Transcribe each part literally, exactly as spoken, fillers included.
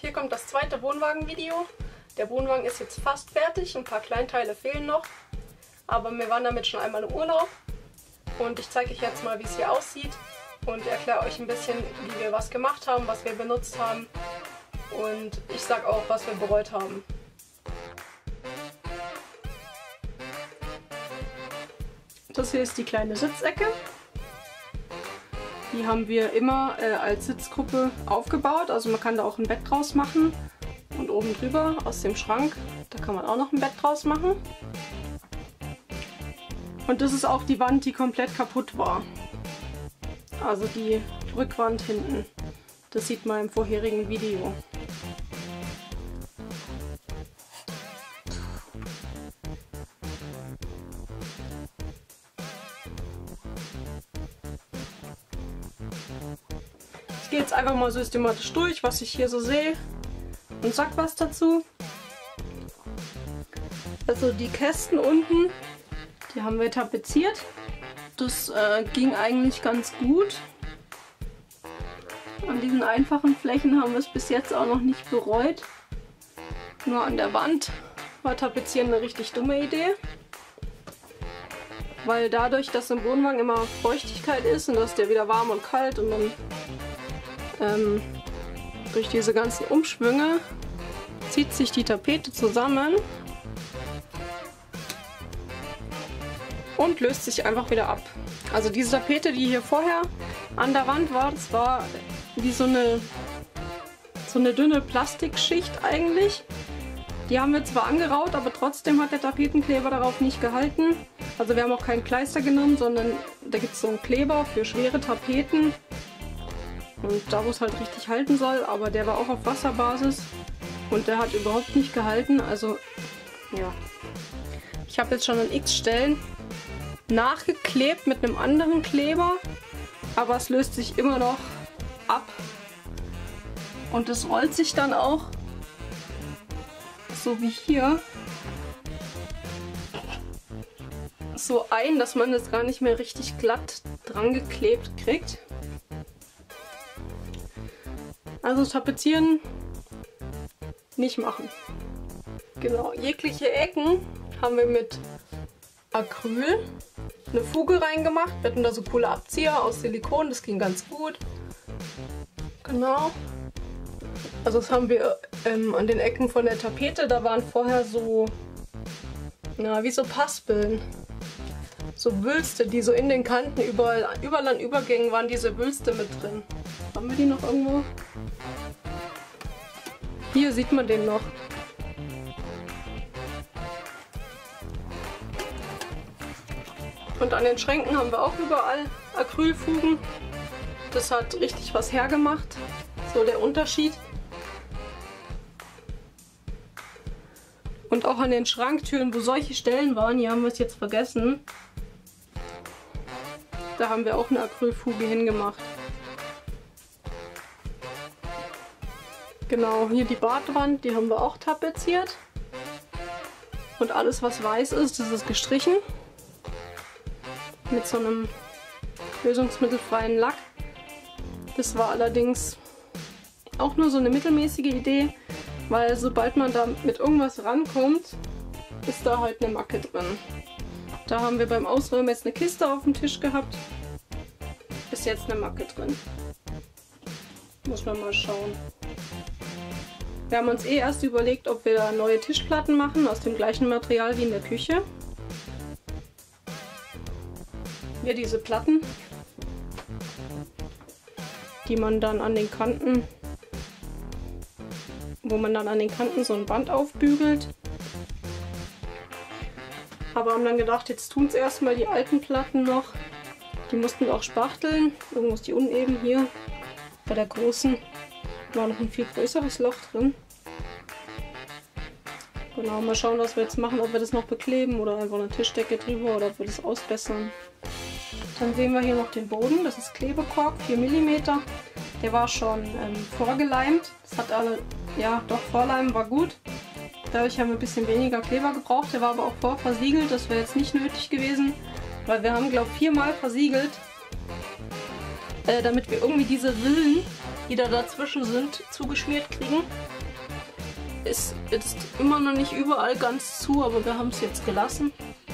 Hier kommt das zweite Wohnwagen-Video. Der Wohnwagen ist jetzt fast fertig, ein paar Kleinteile fehlen noch. Aber wir waren damit schon einmal im Urlaub. Und ich zeige euch jetzt mal, wie es hier aussieht. Und erkläre euch ein bisschen, wie wir was gemacht haben, was wir benutzt haben. Und ich sage auch, was wir bereut haben. Das hier ist die kleine Sitzecke. Die haben wir immer äh, als Sitzgruppe aufgebaut. Also man kann da auch ein Bett draus machen. Und oben drüber aus dem Schrank, da kann man auch noch ein Bett draus machen. Und das ist auch die Wand, die komplett kaputt war. Also die Rückwand hinten. Das sieht man im vorherigen Video. Ich gehe jetzt einfach mal systematisch durch, was ich hier so sehe und sag was dazu. Also die Kästen unten, die haben wir tapeziert. Das äh, ging eigentlich ganz gut. An diesen einfachen Flächen haben wir es bis jetzt auch noch nicht bereut. Nur an der Wand war Tapezieren eine richtig dumme Idee. Weil dadurch, dass im Wohnwagen immer Feuchtigkeit ist und dass der wieder warm und kalt und dann ähm, durch diese ganzen Umschwünge zieht sich die Tapete zusammen und löst sich einfach wieder ab. Also diese Tapete, die hier vorher an der Wand war, das war wie so eine, so eine dünne Plastikschicht eigentlich. Die haben wir zwar angeraut, aber trotzdem hat der Tapetenkleber darauf nicht gehalten. Also wir haben auch keinen Kleister genommen, sondern da gibt es so einen Kleber für schwere Tapeten. Und da, wo es halt richtig halten soll, aber der war auch auf Wasserbasis und der hat überhaupt nicht gehalten. Also ja, ich habe jetzt schon an x Stellen nachgeklebt mit einem anderen Kleber, aber es löst sich immer noch ab und es rollt sich dann auch so wie hier so ein, dass man das gar nicht mehr richtig glatt dran geklebt kriegt. Also tapezieren nicht machen. Genau, jegliche Ecken haben wir mit Acryl eine Fuge reingemacht. Wir hatten da so coole Abzieher aus Silikon, das ging ganz gut. Genau. Also das haben wir ähm, an den Ecken von der Tapete, da waren vorher so, na, wie so Paspeln. So Wülste, die so in den Kanten, überall, überall an Übergängen waren diese Wülste mit drin. Haben wir die noch irgendwo? Hier sieht man den noch. Und an den Schränken haben wir auch überall Acrylfugen. Das hat richtig was hergemacht. So der Unterschied. Und auch an den Schranktüren, wo solche Stellen waren, hier haben wir es jetzt vergessen. Da haben wir auch eine Acrylfuge hingemacht. Genau, hier die Badwand, die haben wir auch tapeziert. Und alles, was weiß ist, das ist gestrichen. Mit so einem lösungsmittelfreien Lack. Das war allerdings auch nur so eine mittelmäßige Idee, weil sobald man da mit irgendwas rankommt, ist da halt eine Macke drin. Da haben wir beim Ausräumen jetzt eine Kiste auf dem Tisch gehabt. Ist jetzt eine Macke drin. Muss man mal schauen. Wir haben uns eh erst überlegt, ob wir da neue Tischplatten machen, aus dem gleichen Material wie in der Küche. Hier diese Platten, die man dann an den Kanten, wo man dann an den Kanten so ein Band aufbügelt. Aber haben dann gedacht, jetzt tun es erstmal die alten Platten noch. Die mussten wir auch spachteln. Irgendwo ist die uneben hier. Bei der großen war noch ein viel größeres Loch drin. Genau, mal schauen, was wir jetzt machen, ob wir das noch bekleben oder einfach eine Tischdecke drüber oder ob wir das ausbessern. Dann sehen wir hier noch den Boden, das ist Klebekork, vier Millimeter. Der war schon ähm, vorgeleimt. Das hat alle, ja doch, Vorleimen war gut. Dadurch haben wir ein bisschen weniger Kleber gebraucht. Der war aber auch vorversiegelt, das wäre jetzt nicht nötig gewesen. Weil wir haben, glaube ich, viermal versiegelt, äh, damit wir irgendwie diese Rillen die da dazwischen sind, zugeschmiert kriegen. Ist jetzt immer noch nicht überall ganz zu, aber wir haben es jetzt gelassen.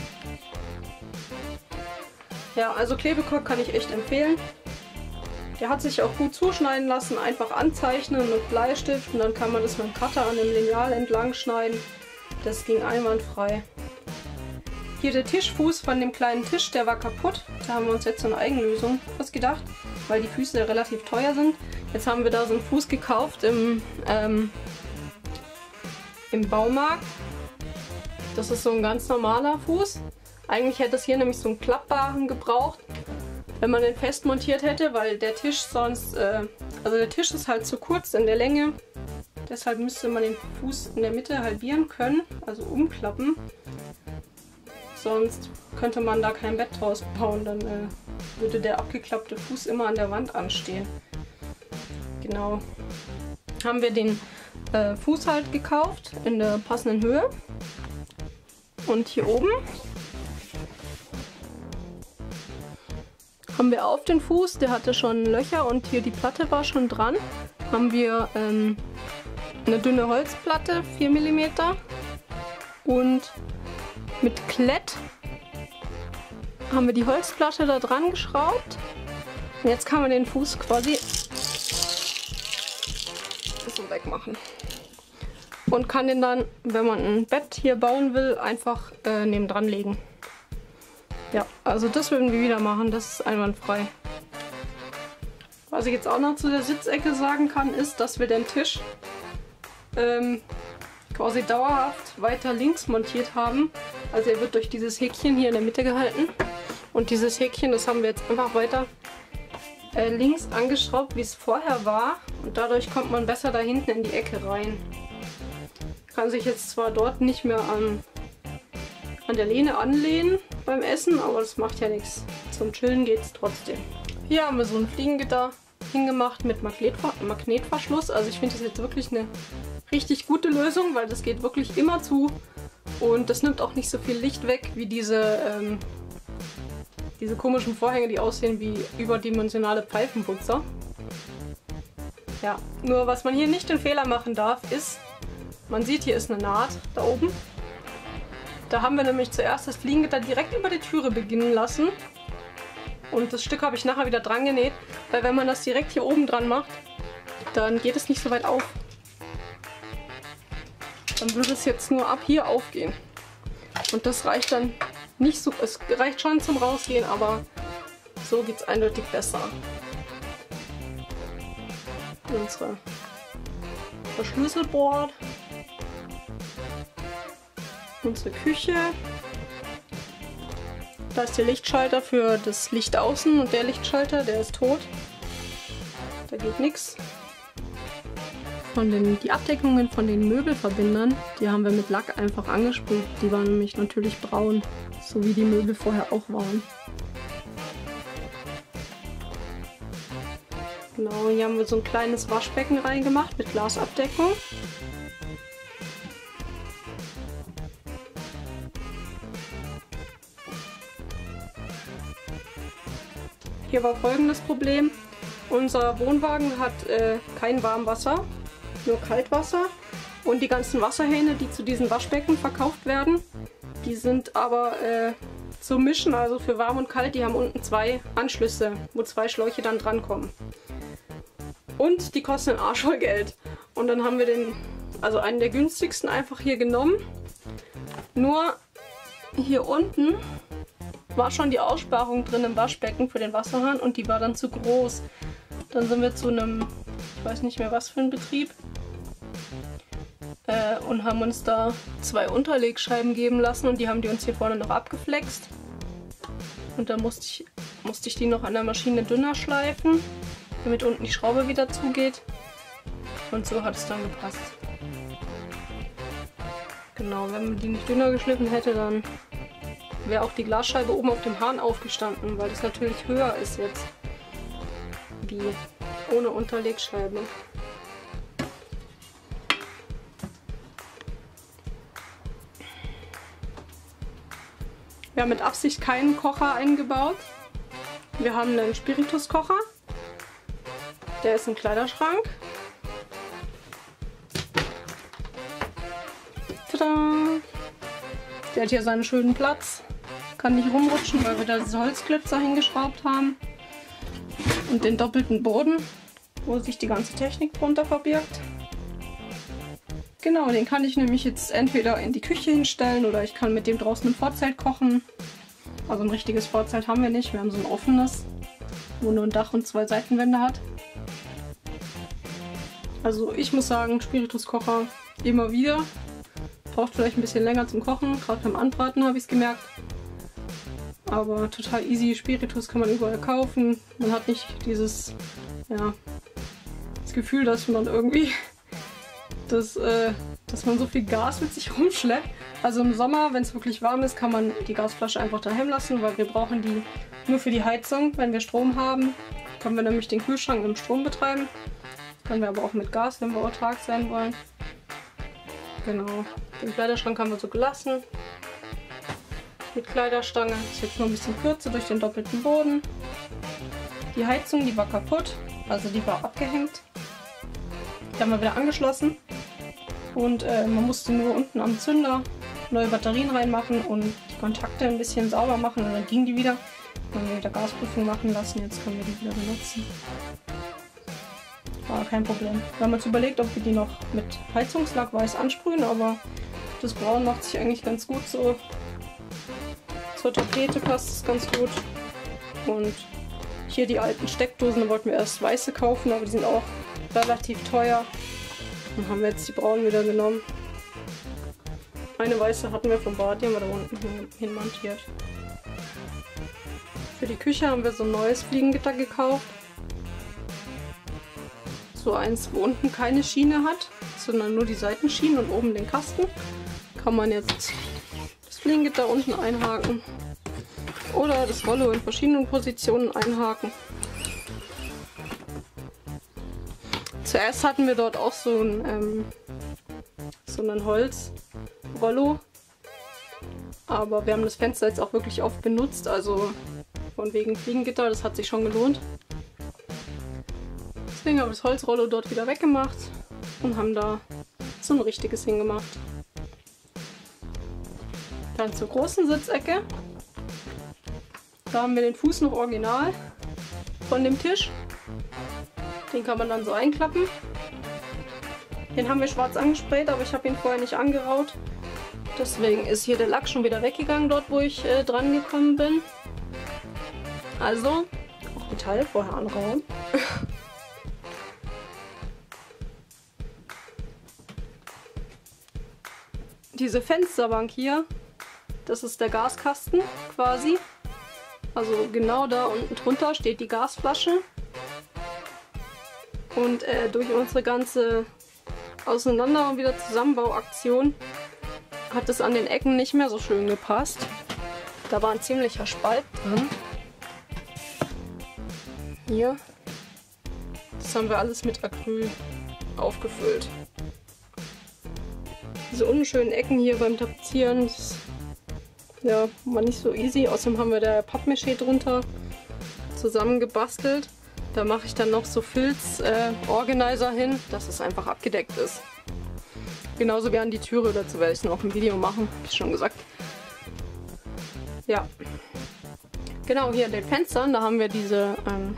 Ja, also Klebekord kann ich echt empfehlen. Der hat sich auch gut zuschneiden lassen, einfach anzeichnen mit Bleistift und dann kann man das mit dem Cutter an dem Lineal entlang schneiden. Das ging einwandfrei. Hier der Tischfuß von dem kleinen Tisch, der war kaputt. Da haben wir uns jetzt so eine Eigenlösung ausgedacht, weil die Füße relativ teuer sind. Jetzt haben wir da so einen Fuß gekauft im, ähm, im Baumarkt. Das ist so ein ganz normaler Fuß. Eigentlich hätte es hier nämlich so einen klappbaren gebraucht, wenn man den fest montiert hätte, weil der Tisch sonst, äh, also der Tisch ist halt zu kurz in der Länge. Deshalb müsste man den Fuß in der Mitte halbieren können, also umklappen. Sonst könnte man da kein Bett draus bauen, dann äh, würde der abgeklappte Fuß immer an der Wand anstehen. Genau. Haben wir den äh, Fuß halt gekauft in der passenden Höhe. Und hier oben haben wir auf den Fuß, der hatte schon Löcher und hier die Platte war schon dran, haben wir ähm, eine dünne Holzplatte, vier Millimeter, und mit Klett haben wir die Holzplatte da dran geschraubt. Und jetzt kann man den Fuß quasi so wegmachen. Und kann den dann, wenn man ein Bett hier bauen will, einfach äh, nebendran legen. Ja, also das würden wir wieder machen, das ist einwandfrei. Was ich jetzt auch noch zu der Sitzecke sagen kann, ist, dass wir den Tisch ähm, quasi dauerhaft weiter links montiert haben. Also er wird durch dieses Häkchen hier in der Mitte gehalten. Und dieses Häkchen, das haben wir jetzt einfach weiter äh, links angeschraubt, wie es vorher war. Und dadurch kommt man besser da hinten in die Ecke rein. Kann sich jetzt zwar dort nicht mehr an, an der Lehne anlehnen beim Essen, aber das macht ja nichts. Zum Chillen geht es trotzdem. Hier haben wir so ein Fliegengitter hingemacht mit Magnetver Magnetverschluss. Also ich finde das jetzt wirklich eine richtig gute Lösung, weil das geht wirklich immer zu und das nimmt auch nicht so viel Licht weg wie diese, ähm, diese komischen Vorhänge, die aussehen wie überdimensionale Pfeifenputzer. Ja, nur was man hier nicht den Fehler machen darf, ist, man sieht, hier ist eine Naht da oben. Da haben wir nämlich zuerst das Fliegengitter direkt über die Türe beginnen lassen. Und das Stück habe ich nachher wieder dran genäht, weil wenn man das direkt hier oben dran macht, dann geht es nicht so weit auf. Dann würde es jetzt nur ab hier aufgehen. Und das reicht dann nicht so, es reicht schon zum Rausgehen, aber so geht es eindeutig besser. Unsere Verschlüsselboard. Unsere Küche. Da ist der Lichtschalter für das Licht außen und der Lichtschalter, der ist tot. Da geht nichts. Von den, die Abdeckungen von den Möbelverbindern, die haben wir mit Lack einfach angesprüht. Die waren nämlich natürlich braun, so wie die Möbel vorher auch waren. Genau, hier haben wir so ein kleines Waschbecken reingemacht mit Glasabdeckung. Hier war folgendes Problem. Unser Wohnwagen hat äh, kein Warmwasser, nur Kaltwasser. Und die ganzen Wasserhähne, die zu diesen Waschbecken verkauft werden, die sind aber äh, zum Mischen, also für warm und kalt, die haben unten zwei Anschlüsse, wo zwei Schläuche dann drankommen. Und die kosten ein Arsch voll Geld. Und dann haben wir den, also einen der günstigsten einfach hier genommen. Nur hier unten war schon die Aussparung drin im Waschbecken für den Wasserhahn und die war dann zu groß. Dann sind wir zu einem, ich weiß nicht mehr was für ein Betrieb, äh, und haben uns da zwei Unterlegscheiben geben lassen und die haben die uns hier vorne noch abgeflext. Und dann musste ich, musste ich die noch an der Maschine dünner schleifen, damit unten die Schraube wieder zugeht. Und so hat es dann gepasst. Genau, wenn man die nicht dünner geschliffen hätte, dann wäre auch die Glasscheibe oben auf dem Hahn aufgestanden, weil das natürlich höher ist jetzt, wie ohne Unterlegscheibe. Wir haben mit Absicht keinen Kocher eingebaut. Wir haben einen Spirituskocher. Der ist im Kleiderschrank. Tada! Der hat hier seinen schönen Platz. Kann nicht rumrutschen, weil wir da diese Holzklötzer hingeschraubt haben. Und den doppelten Boden, wo sich die ganze Technik drunter verbirgt. Genau, den kann ich nämlich jetzt entweder in die Küche hinstellen oder ich kann mit dem draußen im Vorzelt kochen. Also ein richtiges Vorzelt haben wir nicht, wir haben so ein offenes, wo nur ein Dach und zwei Seitenwände hat. Also ich muss sagen, Spirituskocher immer wieder. Braucht vielleicht ein bisschen länger zum Kochen, gerade beim Anbraten habe ich es gemerkt. Aber total easy, Spiritus kann man überall kaufen. Man hat nicht dieses, ja, das Gefühl, dass man irgendwie, das, äh, dass man so viel Gas mit sich rumschleppt. Also im Sommer, wenn es wirklich warm ist, kann man die Gasflasche einfach daheim lassen, weil wir brauchen die nur für die Heizung. Wenn wir Strom haben, können wir nämlich den Kühlschrank mit dem Strom betreiben. Können wir aber auch mit Gas, wenn wir autark sein wollen. Genau, den Kleiderschrank haben wir so gelassen. Mit Kleiderstange. Ist jetzt nur ein bisschen kürzer durch den doppelten Boden. Die Heizung, die war kaputt, also die war abgehängt. Die haben wir wieder angeschlossen. Und äh, man musste nur unten am Zünder neue Batterien reinmachen und die Kontakte ein bisschen sauber machen und dann ging die wieder. Dann haben wir wieder Gasprüfung machen lassen, jetzt können wir die wieder benutzen. War kein Problem. Wir haben uns überlegt, ob wir die noch mit Heizungslack weiß ansprühen, aber das Braun macht sich eigentlich ganz gut so. Zur Tapete passt es ganz gut. Und hier die alten Steckdosen, da wollten wir erst weiße kaufen, aber die sind auch relativ teuer. Dann haben wir jetzt die braunen wieder genommen. Eine weiße hatten wir vom Bad, die haben wir da unten hin montiert. Für die Küche haben wir so ein neues Fliegengitter gekauft. So eins, wo unten keine Schiene hat, sondern nur die Seitenschienen und oben den Kasten. Kann man jetzt das Fliegengitter unten einhaken oder das Rollo in verschiedenen Positionen einhaken. Zuerst hatten wir dort auch so ein, ähm, so ein Holzrollo, aber wir haben das Fenster jetzt auch wirklich oft benutzt, also von wegen Fliegengitter, das hat sich schon gelohnt. Deswegen haben wir das Holzrollo dort wieder weggemacht und haben da so ein richtiges hingemacht. Dann zur großen Sitzecke. Da haben wir den Fuß noch original von dem Tisch. Den kann man dann so einklappen. Den haben wir schwarz angesprayt, aber ich habe ihn vorher nicht angeraut. Deswegen ist hier der Lack schon wieder weggegangen, dort wo ich äh, dran gekommen bin. Also, auch Metall vorher anrauen. Diese Fensterbank hier, das ist der Gaskasten quasi. Also genau da unten drunter steht die Gasflasche. Und äh, durch unsere ganze Auseinander- und wieder Zusammenbauaktion hat es an den Ecken nicht mehr so schön gepasst. Da war ein ziemlicher Spalt drin. Hier. Das haben wir alles mit Acryl aufgefüllt. Diese unschönen Ecken hier beim Tapezieren, das ja, war nicht so easy. Außerdem haben wir da Pappmaché drunter zusammengebastelt. Da mache ich dann noch so Filz-Organizer äh, hin, dass es einfach abgedeckt ist. Genauso wie an die Türe, dazu werde ich noch ein Video machen, habe ich schon gesagt. Ja. Genau, hier an den Fenstern, da haben wir diese, ähm,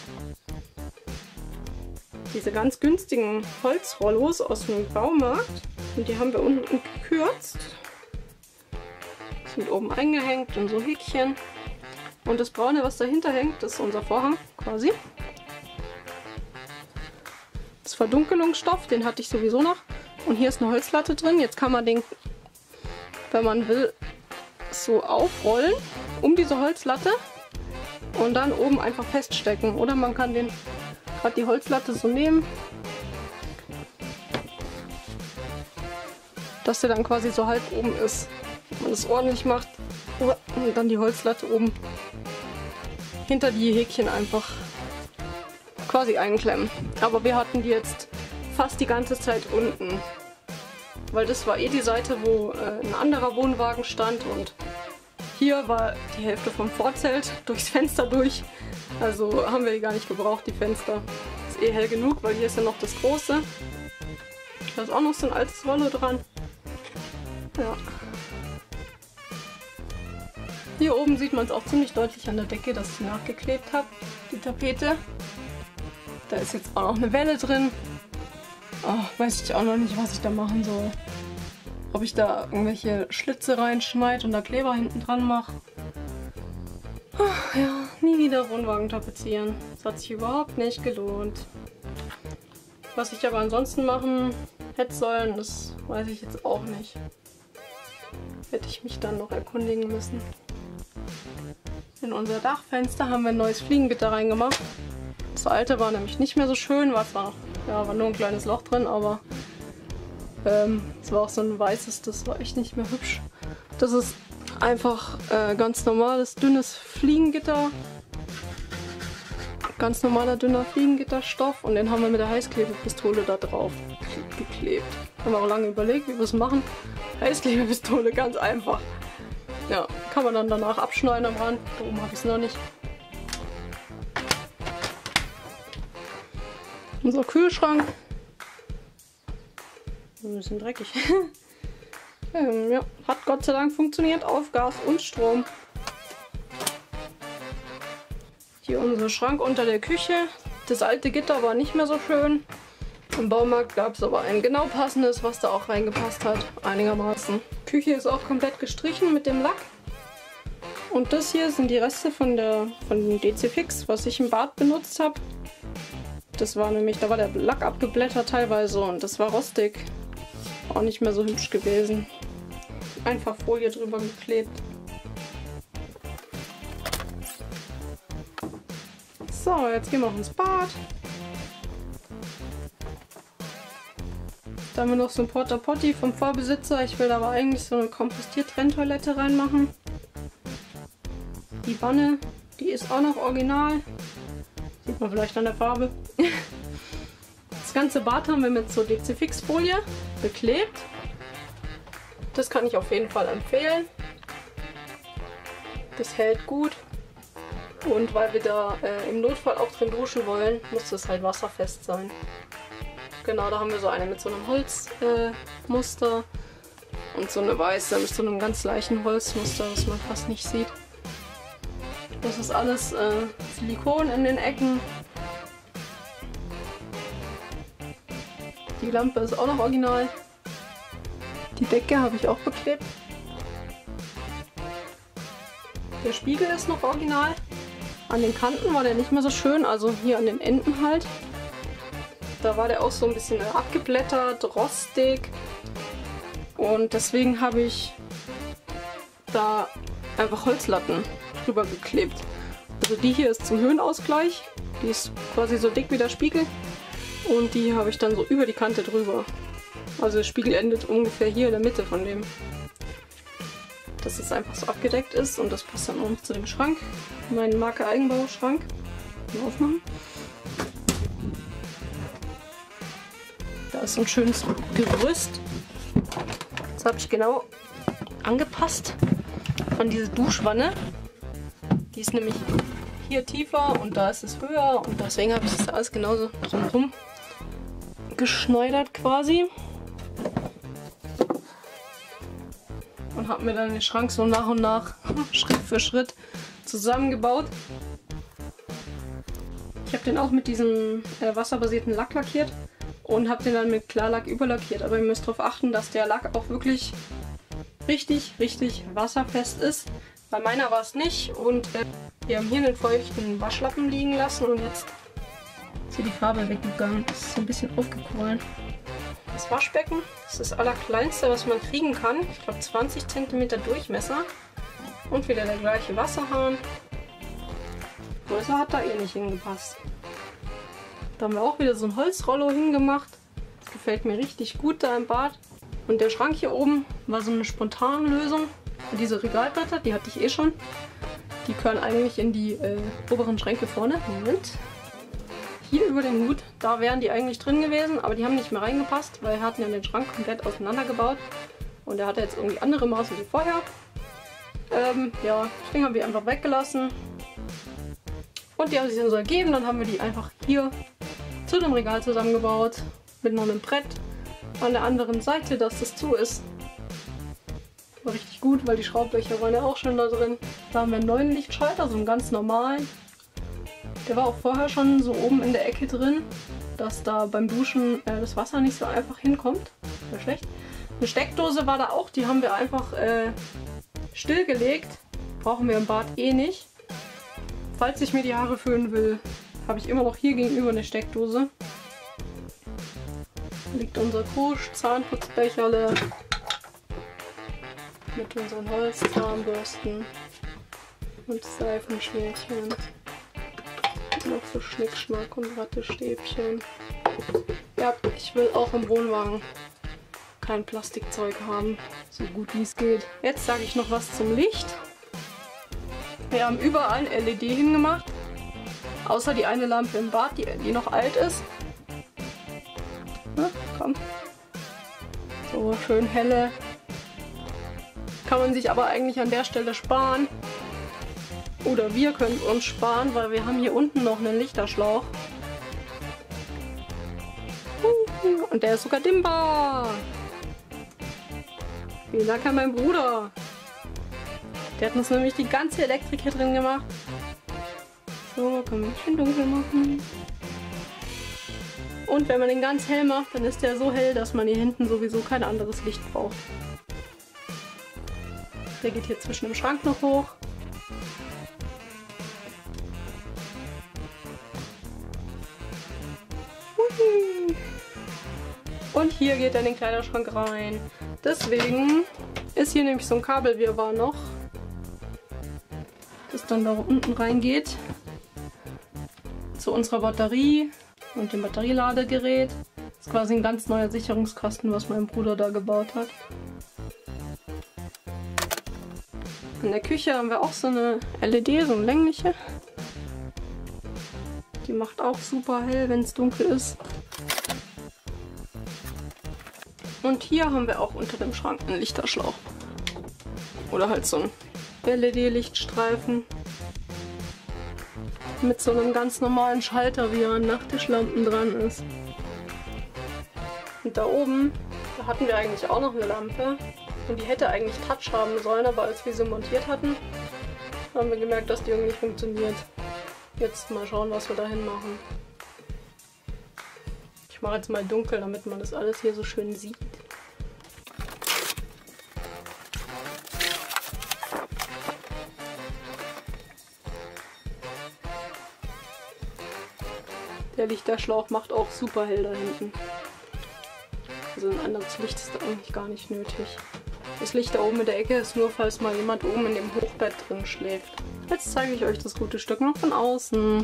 diese ganz günstigen Holzrollos aus dem Baumarkt. Und die haben wir unten gekürzt. Sind oben eingehängt in so Häkchen. Und das Braune, was dahinter hängt, das ist unser Vorhang quasi. Das Verdunkelungsstoff, den hatte ich sowieso noch. Und hier ist eine Holzlatte drin. Jetzt kann man den, wenn man will, so aufrollen um diese Holzlatte und dann oben einfach feststecken. Oder man kann den gerade die Holzlatte so nehmen, dass der dann quasi so halb oben ist. Wenn man das ordentlich macht und dann die Holzlatte oben hinter die Häkchen einfach quasi einklemmen. Aber wir hatten die jetzt fast die ganze Zeit unten, weil das war eh die Seite, wo äh, ein anderer Wohnwagen stand und hier war die Hälfte vom Vorzelt durchs Fenster durch. Also haben wir die gar nicht gebraucht, die Fenster. Das eh hell genug, weil hier ist ja noch das große. Da ist auch noch so ein altes Rollo dran. Ja. Hier oben sieht man es auch ziemlich deutlich an der Decke, dass ich nachgeklebt habe, die Tapete. Da ist jetzt auch noch eine Welle drin. Oh, weiß ich auch noch nicht, was ich da machen soll. Ob ich da irgendwelche Schlitze reinschneide und da Kleber hinten dran mache. Oh, ja, nie wieder Wohnwagen tapezieren. Das hat sich überhaupt nicht gelohnt. Was ich aber ansonsten machen hätte sollen, das weiß ich jetzt auch nicht. Hätte ich mich dann noch erkundigen müssen. In unser Dachfenster haben wir ein neues Fliegengitter reingemacht. Das alte war nämlich nicht mehr so schön, war zwar noch, ja, war nur ein kleines Loch drin, aber ähm, es war auch so ein weißes, das war echt nicht mehr hübsch. Das ist einfach äh, ganz normales, dünnes Fliegengitter. Ganz normaler, dünner Fliegengitterstoff und den haben wir mit der Heißklebepistole da drauf geklebt. Haben wir auch lange überlegt, wie wir es machen. Heißklebepistole, ganz einfach. Ja, kann man dann danach abschneiden am Rand. Da oben habe ich es noch nicht. Unser Kühlschrank. Ein bisschen dreckig. ähm, ja, hat Gott sei Dank funktioniert auf Gas und Strom. Hier unser Schrank unter der Küche. Das alte Gitter war nicht mehr so schön. Im Baumarkt gab es aber ein genau passendes, was da auch reingepasst hat. Einigermaßen. Küche ist auch komplett gestrichen mit dem Lack. Und das hier sind die Reste von der von dem Dezifix, was ich im Bad benutzt habe. Das war nämlich, da war der Lack abgeblättert teilweise und das war rostig. Auch nicht mehr so hübsch gewesen. Einfach Folie drüber geklebt. So, jetzt gehen wir auch ins Bad. Da haben wir noch so ein Porta Potty vom Vorbesitzer. Ich will aber eigentlich so eine Kompostier-Trenntoilette reinmachen. Die Wanne, die ist auch noch original. Sieht man vielleicht an der Farbe. Das ganze Bad haben wir mit so Dezifix-Folie beklebt. Das kann ich auf jeden Fall empfehlen. Das hält gut. Und weil wir da äh, im Notfall auch drin duschen wollen, muss das halt wasserfest sein. Genau, da haben wir so eine mit so einem Holzmuster äh, und so eine weiße mit so einem ganz leichten Holzmuster, das man fast nicht sieht. Das ist alles äh, Silikon in den Ecken. Die Lampe ist auch noch original. Die Decke habe ich auch beklebt. Der Spiegel ist noch original. An den Kanten war der nicht mehr so schön, also hier an den Enden halt. Da war der auch so ein bisschen abgeblättert, rostig. Und deswegen habe ich da einfach Holzlatten drüber geklebt. Also die hier ist zum Höhenausgleich. Die ist quasi so dick wie der Spiegel. Und die habe ich dann so über die Kante drüber. Also der Spiegel endet ungefähr hier in der Mitte von dem. Dass es einfach so abgedeckt ist und das passt dann auch noch zu dem Schrank. Mein Marke Eigenbau-Schrank. Mal aufmachen. Da ist so ein schönes Gerüst. Das habe ich genau angepasst an diese Duschwanne. Die ist nämlich hier tiefer und da ist es höher und deswegen habe ich das alles genauso drumherum geschneidert quasi. Und habe mir dann den Schrank so nach und nach, Schritt für Schritt zusammengebaut. Ich habe den auch mit diesem äh, wasserbasierten Lack lackiert und habe den dann mit Klarlack überlackiert. Aber ihr müsst darauf achten, dass der Lack auch wirklich richtig, richtig wasserfest ist. Bei meiner war es nicht und äh, wir haben hier einen feuchten Waschlappen liegen lassen und jetzt ist hier die Farbe weggegangen. Das ist so ein bisschen aufgequollen. Das Waschbecken, das ist das allerkleinste, was man kriegen kann. Ich glaube zwanzig Zentimeter Durchmesser. Und wieder der gleiche Wasserhahn. Größer hat da eh nicht hingepasst. Da haben wir auch wieder so ein Holzrollo hingemacht. Das gefällt mir richtig gut da im Bad. Und der Schrank hier oben war so eine spontane Lösung. Und diese Regalbretter, die hatte ich eh schon. Die gehören eigentlich in die äh, oberen Schränke vorne. Moment. Hier über dem Hut, da wären die eigentlich drin gewesen, aber die haben nicht mehr reingepasst, weil wir hatten ja den Schrank komplett auseinandergebaut. Und der hatte jetzt irgendwie andere Maße wie vorher. Ähm, ja, deswegen haben wir einfach weggelassen. Und die haben sich dann so ergeben, dann haben wir die einfach hier zu dem Regal zusammengebaut. Mit noch einem Brett an der anderen Seite, dass das zu ist. War richtig gut, weil die Schraublöcher waren ja auch schon da drin. Da haben wir einen neuen Lichtschalter, so einen ganz normalen. Der war auch vorher schon so oben in der Ecke drin, dass da beim Duschen äh, das Wasser nicht so einfach hinkommt. Wäre schlecht. Eine Steckdose war da auch, die haben wir einfach äh, stillgelegt. Brauchen wir im Bad eh nicht. Falls ich mir die Haare föhnen will, habe ich immer noch hier gegenüber eine Steckdose. Da liegt unser Krusch, Zahnputzbecherle mit unseren Holzzahnbürsten und Seifenschnärchen. Noch so Schnickschnack und Wattestäbchen. Ja, ich will auch im Wohnwagen kein Plastikzeug haben, so gut wie es geht. Jetzt sage ich noch was zum Licht. Wir haben überall L E D hingemacht, außer die eine Lampe im Bad, die, die noch alt ist. Na, komm. So schön helle. Kann man sich aber eigentlich an der Stelle sparen. Oder wir können uns sparen, weil wir haben hier unten noch einen Lichterschlauch. Und der ist sogar dimmbar. Vielen Dank an meinen Bruder. Der hat uns nämlich die ganze Elektrik hier drin gemacht. So, können wir ein bisschen dunkel machen. Und wenn man den ganz hell macht, dann ist der so hell, dass man hier hinten sowieso kein anderes Licht braucht. Der geht hier zwischen dem Schrank noch hoch. Und hier geht er in den Kleiderschrank rein. Deswegen ist hier nämlich so ein Kabelwirrwarr noch, das dann da unten reingeht zu unserer Batterie und dem Batterieladegerät. Das ist quasi ein ganz neuer Sicherungskasten, was mein Bruder da gebaut hat. In der Küche haben wir auch so eine L E D, so eine längliche. Die macht auch super hell, wenn es dunkel ist. Und hier haben wir auch unter dem Schrank einen Lichterschlauch. Oder halt so ein L E D-Lichtstreifen. Mit so einem ganz normalen Schalter, wie er an Nachttischlampen dran ist. Und da oben, da hatten wir eigentlich auch noch eine Lampe. Und die hätte eigentlich Touch haben sollen, aber als wir sie montiert hatten, haben wir gemerkt, dass die irgendwie nicht funktioniert. Jetzt mal schauen, was wir dahin machen. Ich mache jetzt mal dunkel, damit man das alles hier so schön sieht. Der Lichterschlauch macht auch super hell da hinten. Also ein anderes Licht ist da eigentlich gar nicht nötig. Das Licht da oben in der Ecke ist nur, falls mal jemand oben in dem Hochbett drin schläft. Jetzt zeige ich euch das gute Stück noch von außen.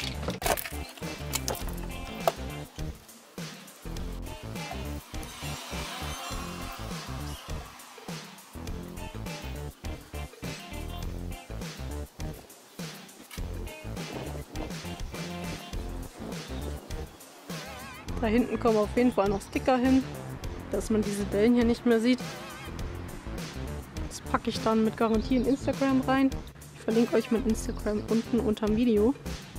Da hinten kommen auf jeden Fall noch Sticker hin, dass man diese Dellen hier nicht mehr sieht. Das packe ich dann mit Garantie in Instagram rein. Ich verlinke euch mit Instagram unten unter dem Video.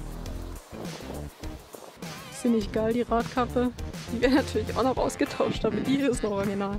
Ziemlich geil, die Radkappe. Die wäre natürlich auch noch ausgetauscht, aber die hier ist noch original.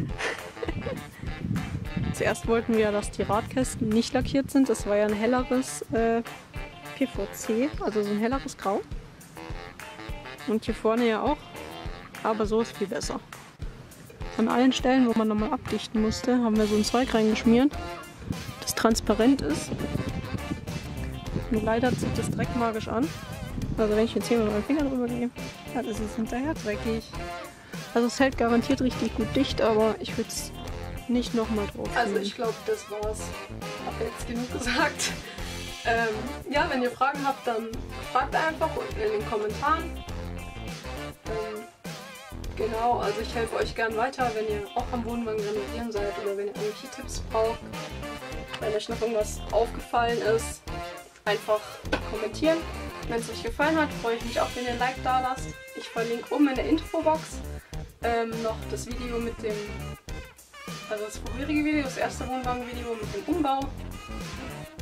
Zuerst wollten wir, dass die Radkästen nicht lackiert sind. Das war ja ein helleres äh, P V C, also so ein helleres Grau. Und hier vorne ja auch, aber so ist viel besser. An allen Stellen, wo man nochmal abdichten musste, haben wir so ein Zeug reingeschmiert, das transparent ist. Und leider zieht das Dreck magisch an. Also wenn ich jetzt hier mit meinem Finger drüber gehe, dann ist es hinterher dreckig. Also es hält garantiert richtig gut dicht, aber ich würde es nicht nochmal drauf tun. Also ich glaube, das war's. Ich habe jetzt genug gesagt. Ähm, ja, wenn ihr Fragen habt, dann fragt einfach unten in den Kommentaren. Ähm, genau, also ich helfe euch gern weiter, wenn ihr auch am Wohnwagen renovieren seid oder wenn ihr irgendwelche Tipps braucht. Wenn euch noch irgendwas aufgefallen ist, einfach kommentieren. Wenn es euch gefallen hat, freue ich mich auch, wenn ihr ein Like da lasst. Ich verlinke oben in der Infobox ähm, noch das Video mit dem, also das vorherige Video, das erste Wohnwagen-Video mit dem Umbau.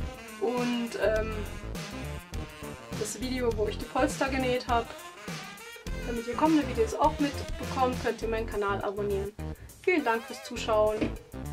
Und ähm, das Video, wo ich die Polster genäht habe. Damit ihr kommende Videos auch mitbekommt, könnt ihr meinen Kanal abonnieren. Vielen Dank fürs Zuschauen.